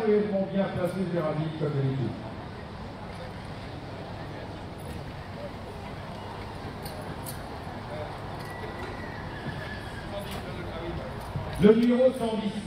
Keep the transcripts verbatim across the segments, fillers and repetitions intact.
brièvement bien placer Géraldine comme elle était. Le numéro cent dix.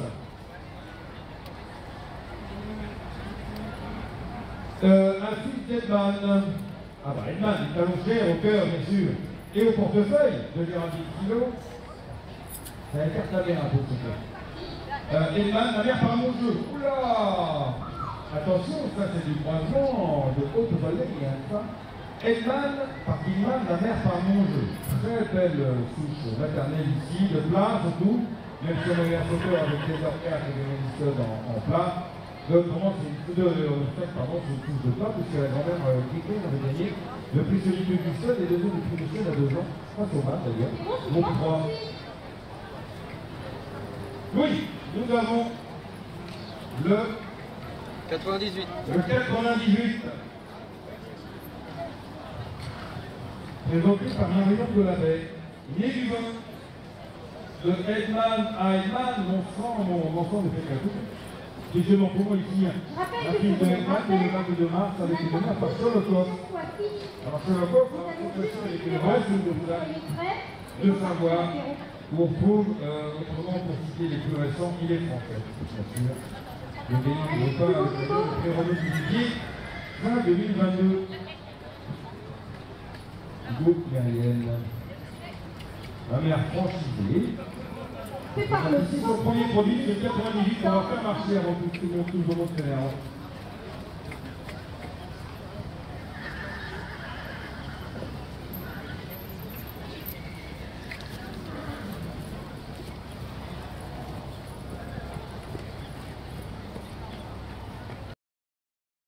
Euh, un fils d'Edman. Ah bah Edman, il talon cher au cœur, bien sûr. Et au portefeuille de Géraldine Kilo. Ça écarte la mère un peu, s'il te plaît. Euh, Edman, la mère par mon jeu. Oula! Attention, ça c'est du croisement de haute volée, hein, ça. Edman, par Kidman, la mère par mon jeu. Très belle souche maternelle ici, de plat surtout. Même si on avait un photo avec les orcades et les Winston en, en plat. Donc, vraiment, c'est une, de, de, fait, pardon, c'est une touche de plat, puisque la grand-mère euh, Kiki avait gagné le prix celui de Winston et le deuxième du prix Winston à deux ans. Pas au mal d'ailleurs. Mon trois. Oui, nous avons le quatre-vingt-dix-huit. Le quatre-vingt-dix-huit. Présenté par Marion de la Baie. Né du vin. De Edman à Edman, mon sang, mon, mon sang ne fait qu'un tout. Spécialement pour moi ici, un film de Edman qui est le vingt-deux mars avec une donnée par Sholokov. Alors Sholokov, avec le reste de vous de savoir où on trouve, euh, autrement pour citer les plus récents, il est français, bien sûr. Le gagnant du repas avec le pré-remis du midi, fin deux mille vingt-deux. Groupe Myriel. Ma mère franchisée. C'est son premier produit, c'est quatre-vingt-dix-huit, on va faire marcher avant tout le monde, tout le monde.